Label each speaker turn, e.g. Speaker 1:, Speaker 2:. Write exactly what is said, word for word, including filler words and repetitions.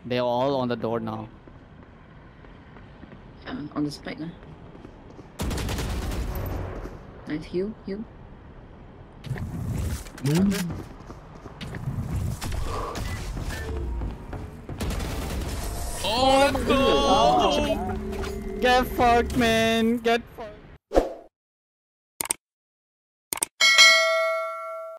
Speaker 1: They're all on the door now.
Speaker 2: Yeah, on the spike. Huh? Nice heal, heal.
Speaker 3: Mm.
Speaker 1: Oh, let's go! Get fucked, man. Get fucked.